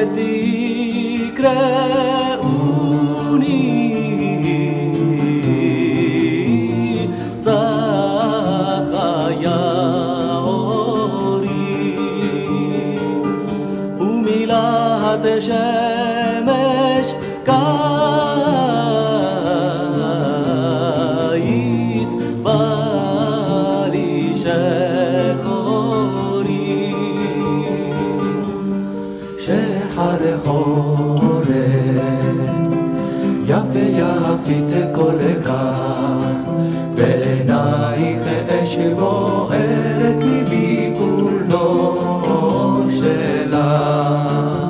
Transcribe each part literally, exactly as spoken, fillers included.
תקראוני צחיה אורי ומילת שמש קיץ בא לי שחורי שחר חורף יפה יפית כל כך בעינייך אש בוערת ליבי כולו שלך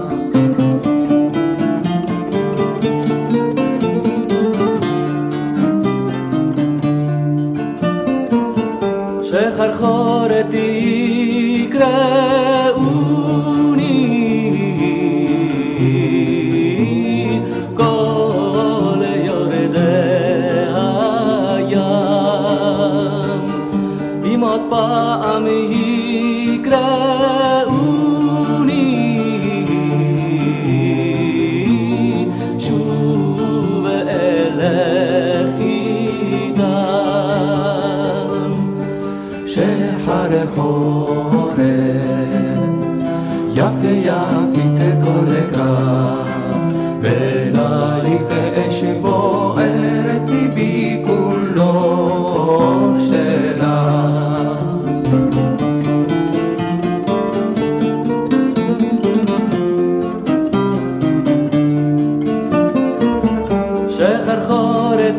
שחרחורת תקראוני כל יורדי הים אם עוד פעם יקראוני שוב אלך איתם שחר חורף יפה יפית כל כך בעינייך אש בוערת ליבי כולו שלך שחרחורת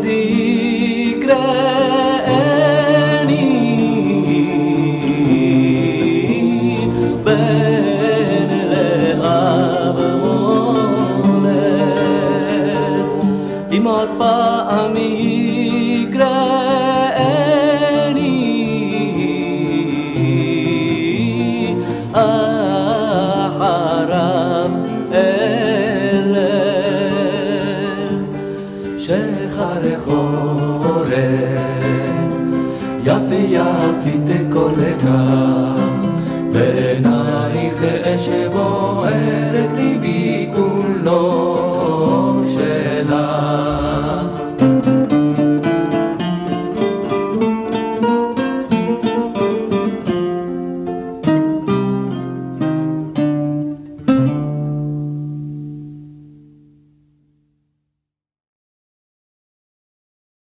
תקראני בן לאב מולך אם עוד פעם יקראני